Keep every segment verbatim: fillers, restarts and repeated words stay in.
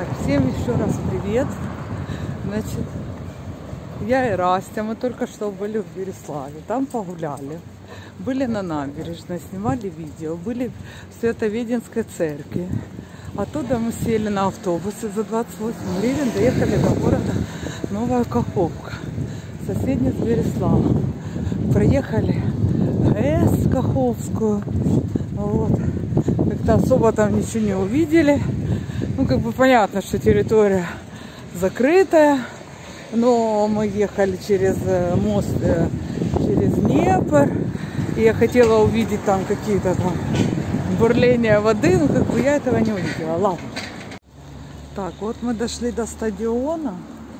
Так, всем еще раз привет. Значит, я и Растя, мы только что были в Береславе, там погуляли. Были на набережной, снимали видео, были в Святоведенской церкви. Оттуда мы сели на автобусы за двадцать восемь гривен, доехали до города Новая Каховка, соседний с Береславом. Проехали ГЭС Каховскую, вот. Как-то особо там ничего не увидели. Ну, как бы понятно, что территория закрытая, но мы ехали через мост, через Днепр, и я хотела увидеть там какие-то там бурления воды, но как бы я этого не увидела. Ладно. Так, вот мы дошли до стадиона.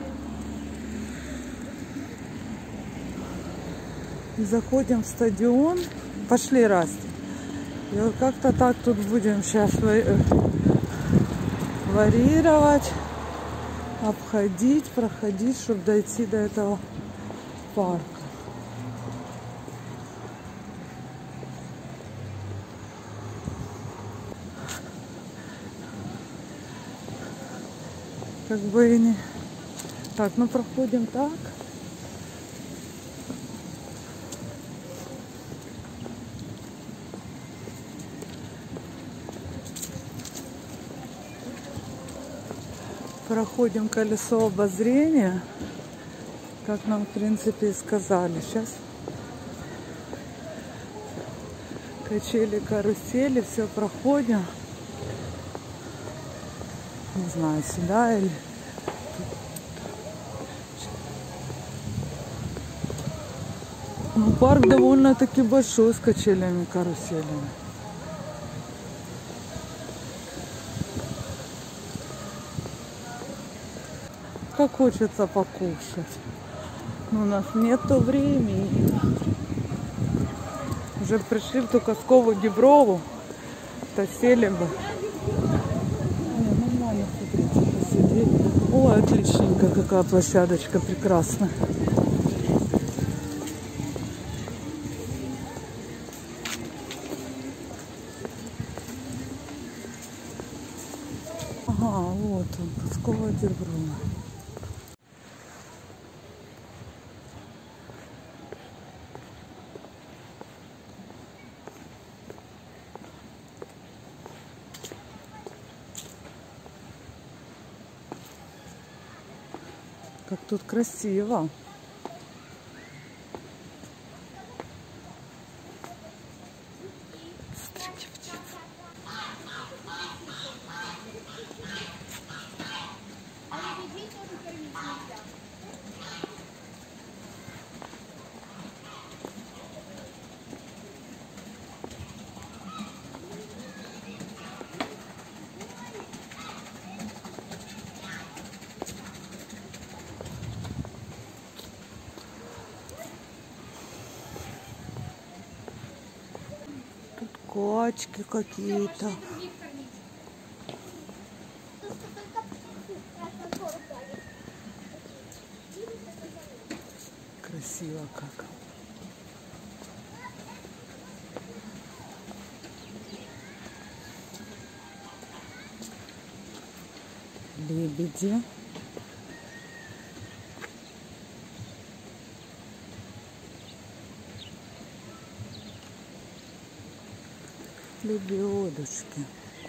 И заходим в стадион. Пошли, Расти. И вот как-то так тут будем сейчас варьировать, обходить, проходить, чтобы дойти до этого парка. Как бы и не... Так, ну проходим так. Проходим колесо обозрения, как нам, в принципе, и сказали. Сейчас качели, карусели, все проходим. Не знаю, сюда или... Ну, парк довольно-таки большой, с качелями, каруселями. Как хочется покушать. Но у нас нету времени. Уже пришли в ту Коскову Деброву, то сели бы. Не, нормально, смотрите, посидеть. Ой, отличненько, какая площадочка прекрасная. Ага, вот он, Коскова Деброва. Как тут красиво. Смотрите, птицы. Качки какие-то. Красиво как. Лебеди. Лебедушки.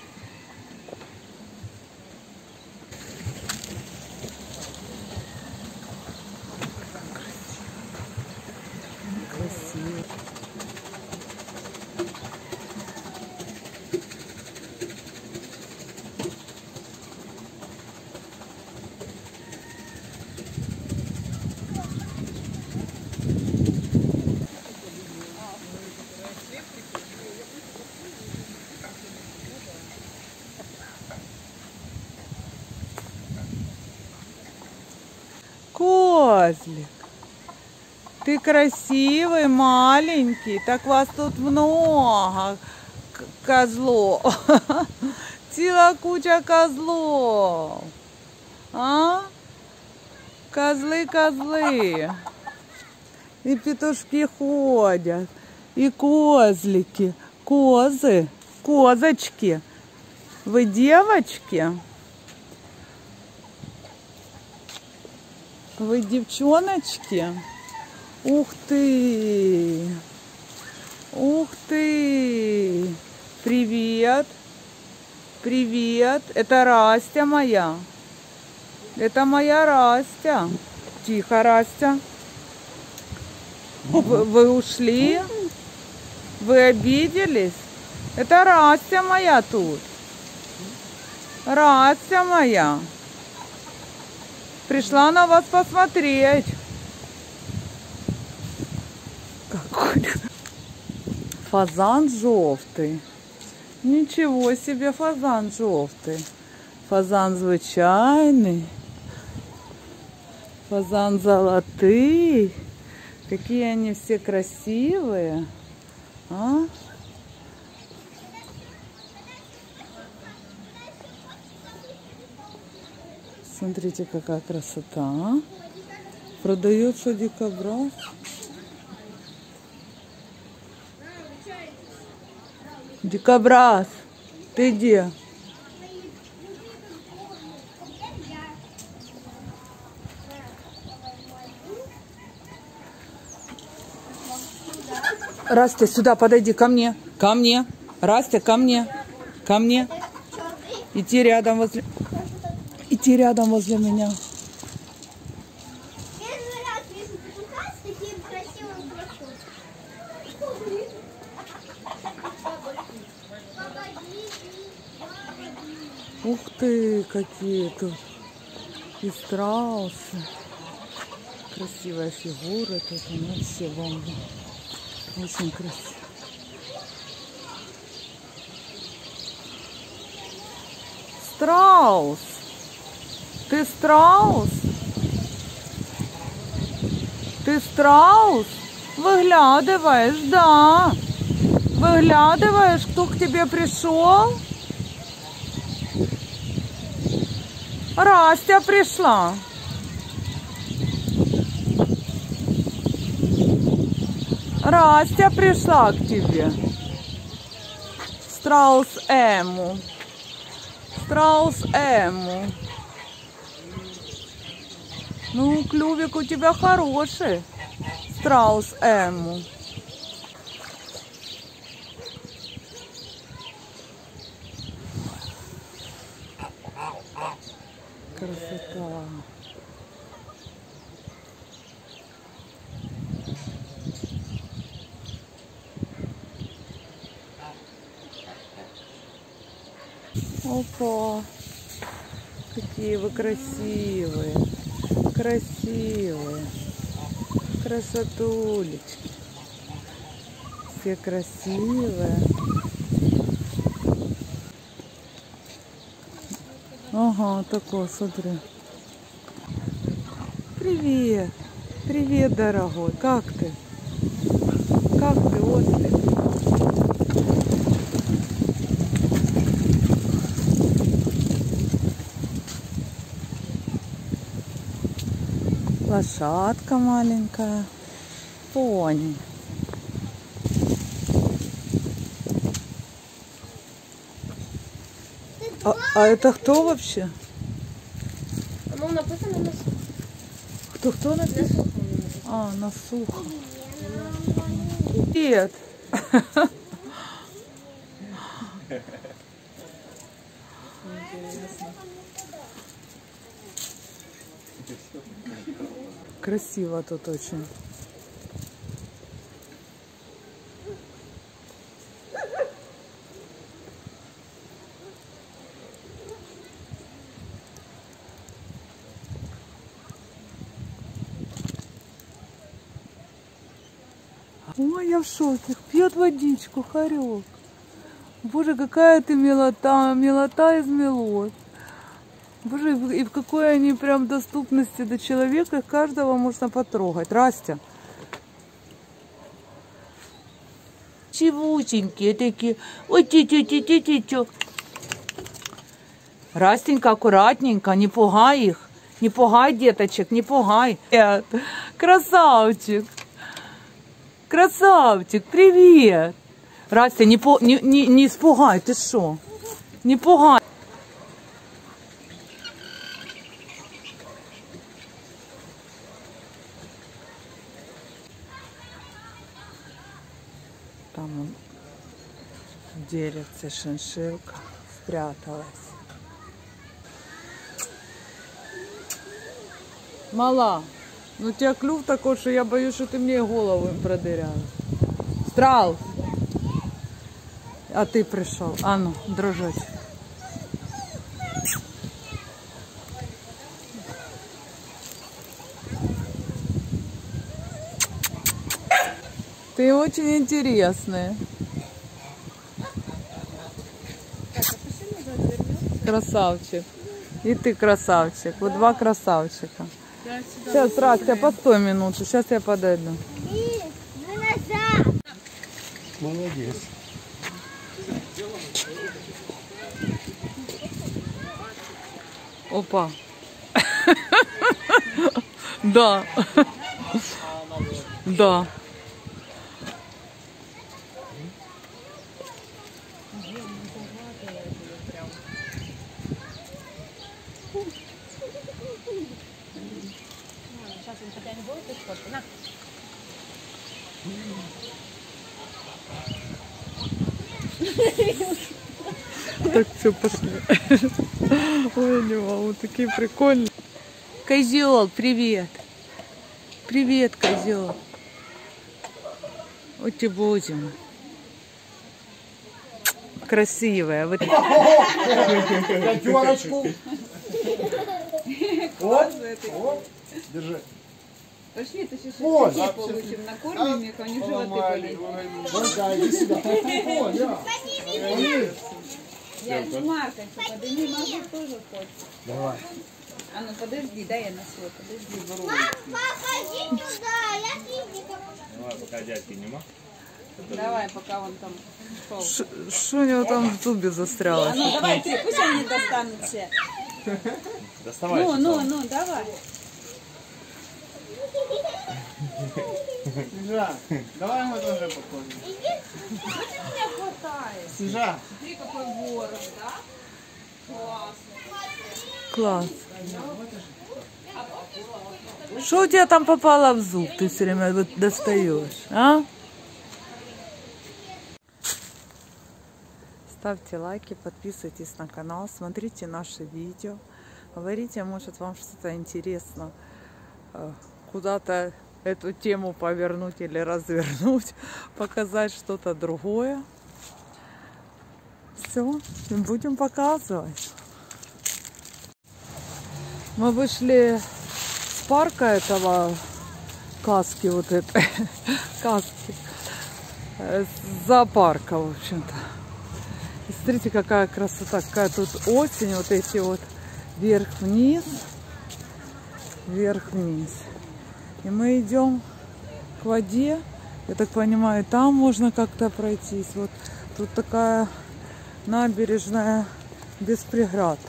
Красиво. Красиво. Козлик, ты красивый, маленький, так вас тут много козлов, целая куча козлов, а? Козлы, козлы, и петушки ходят, и козлики, козы, козочки, вы девочки? Вы девчоночки? Ух ты! Ух ты! Привет! Привет! Это Растя моя. Это моя Растя. Тихо, Растя. Вы, вы ушли? Вы обиделись? Это Растя моя тут. Растя моя. Пришла на вас посмотреть. Какой фазан жовтий. Ничего себе, фазан жовтий. Фазан звичайний. Фазан золотый. Какие они все красивые. А? Смотрите, какая красота. Продается дикобраз. Дикобраз, ты где? Растя, сюда подойди, ко мне. Ко мне. Растя, ко мне. Ко мне. Идти рядом возле... Идти рядом возле меня. Первый раз вижу петуха с таким красивым брашом. Ух ты, какие тут и страусы. Красивая фигура тут, она все бомба. Очень красиво. Страус! Ты страус? Ты страус? Выглядываешь, да. Выглядываешь, кто к тебе пришел? Растя пришла. Растя пришла к тебе. Страус Эму. Страус Эму. Ну, клювик у тебя хороший. Страус Эму. Красота. Опа. Какие вы красивые. Красивые. Красотулечки. Все красивые. Ага, такой, смотри. Привет. Привет, дорогой. Как ты? Как ты, Ослик? Лошадка маленькая. Пони. А, а это кто вообще? Ну, написано на сухо. Кто, кто написано? А, на сухо. Привет. Красиво тут очень. Ой, я в шоке. Пьет водичку, хорек. Боже, какая ты милота, милота из милот. Боже, и в какой они прям доступности до человека, каждого можно потрогать. Растя. Чевученькие такие. Ой, ти-ти-ти-ти-ти-ти. Растенька, аккуратненько, не пугай их. Не пугай деточек, не пугай. Нет. Красавчик. Красавчик, привет. Растя, не, по, не, не, не испугай, ты шо? Не пугай. Там он в деревце шиншилка спряталась. Мала, ну у тебя клюв такой, что я боюсь, что ты мне голову им продыряешь. Страус! А ты пришел. А ну, дружочек. Ты очень интересный. Красавчик. И ты красавчик. Вот два красавчика. Сейчас, Растя, постой минуту. Сейчас я подойду. Молодец. Опа. Да. Да. Так, все, пошли. Ой, не могу, такие прикольные. Козел, привет. Привет, козел. Вот тебе боже мой. Красивая. Вот. Пятерочку. Вот, вот, держи. Пошли, ты сейчас Вот. шашлыки получим, накормим их, они животы болеют. Ванька, иди сюда. О, я. Я не Марка, подними, Марка тоже хочет. Давай. А ну подожди, дай я на свой, подожди, воруй. Папа, иди туда, я физика. Давай, пока дядьки нема. Давай, пока он там шел. Что у него там в зубе застряло? А ну давай, три, пусть они достанут все. Доставай. Ну, ну, ну, давай. Снежа, давай мы тоже подходим. Меня хватает. Снежа. Смотри, какой ворог, да? Классно. Класс. Что у тебя там попало в зуб? Ты все время вот достаешь, а? Ставьте лайки, подписывайтесь на канал, смотрите наши видео. Говорите, может, вам что-то интересно, куда-то эту тему повернуть или развернуть, показать что-то другое. Все, будем показывать. Мы вышли с парка этого, каски вот этой, каски, с зоопарка, в общем-то. И смотрите, какая красота, какая тут осень, вот эти вот вверх-вниз, вверх-вниз. И мы идем к воде, я так понимаю, там можно как-то пройтись. Вот тут такая набережная без преград.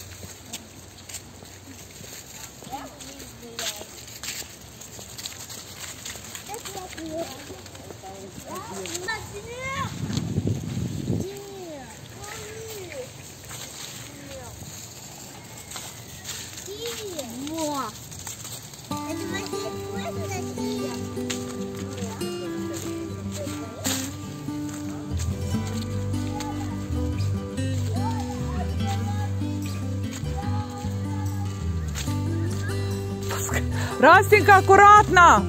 Растенька, аккуратно!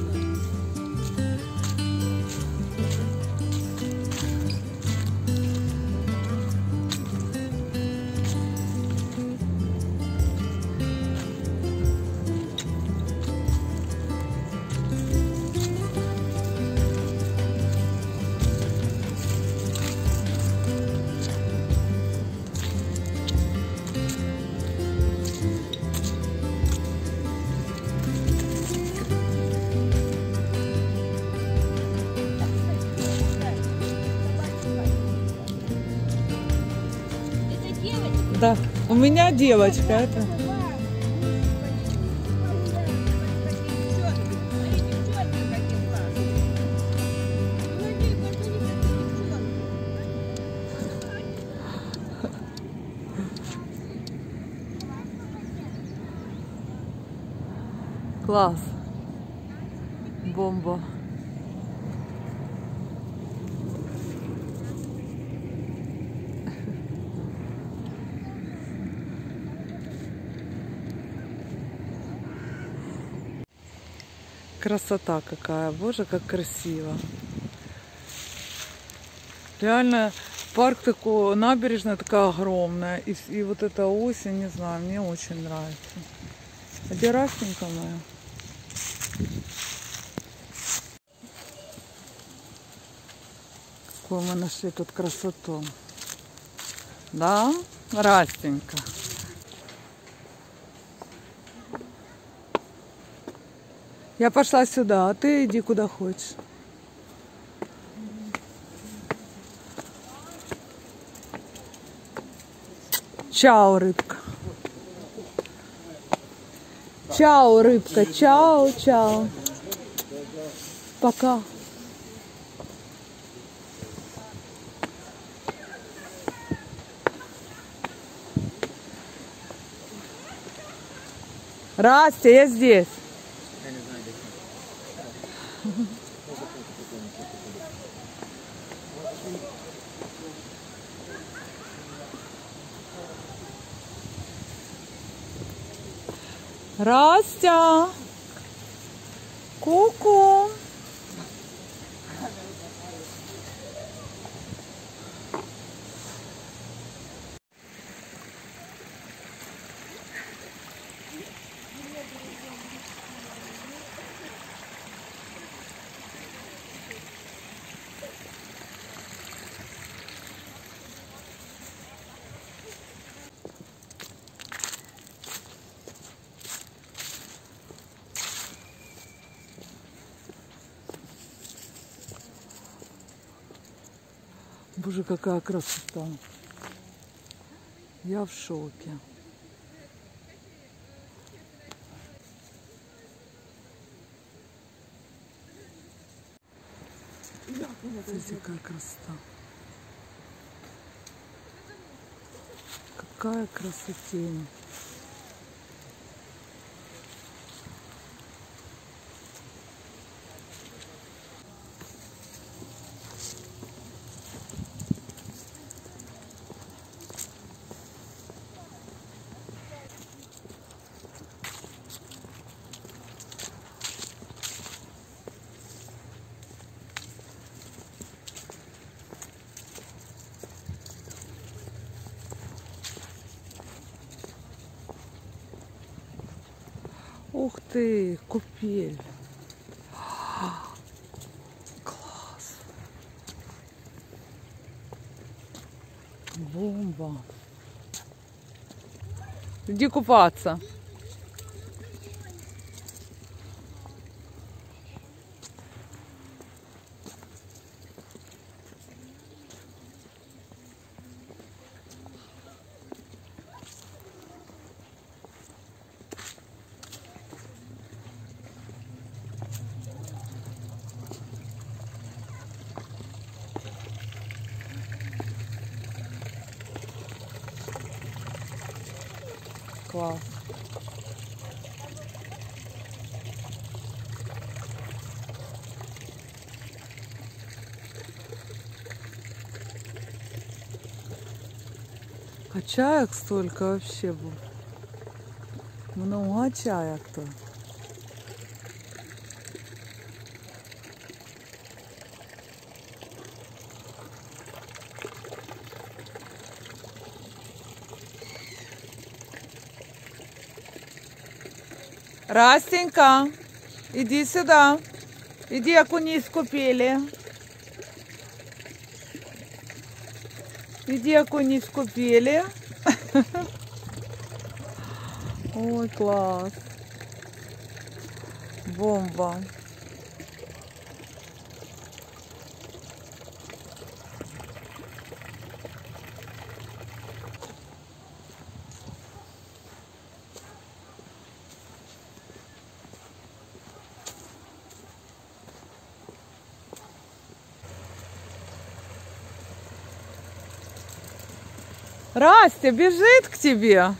Да, у меня девочка это. Класс. Бомба. Красота какая, боже, как красиво. Реально, парк такой, набережная такая огромная. И, и вот эта осень, не знаю, мне очень нравится. А где Растенька моя? Какую мы нашли тут красоту. Да, Растенька. Я пошла сюда, а ты иди куда хочешь. Чао, рыбка. Чао, рыбка. Чао, чао. Пока. Растя, я здесь. Растя! Ку-ку! Боже, какая красота. Я в шоке. Смотрите, какая красота. Какая красотень. Ух ты, купель. Класс. Бомба. Иди купаться. Класс. А чаек столько вообще было. Много чаек-то. Растенька, иди сюда. Иди окунись в купели. Иди окунись в купели. Ой, класс. Бомба. Растя бежит к тебе.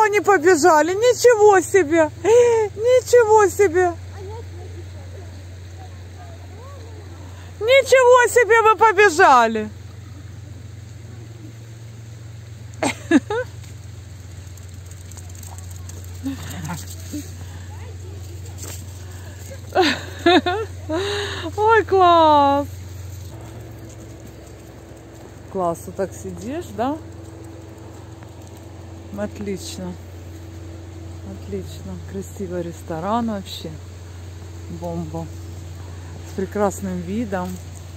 они побежали. Ничего себе. Ничего себе. Ничего себе вы побежали. Ой, класс. Класс, вот так сидишь, да? Отлично. Отлично. Красивый ресторан вообще. Бомба. С прекрасным видом.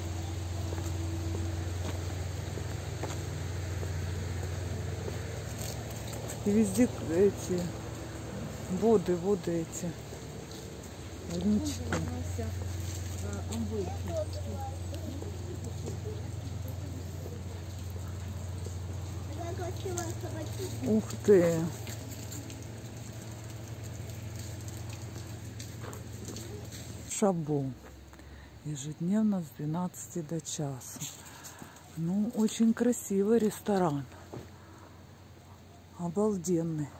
И везде эти воды, воды эти. Воднички. Ух ты! Шабо. Ежедневно с двенадцати до часу. Ну, очень красивый ресторан. Обалденный.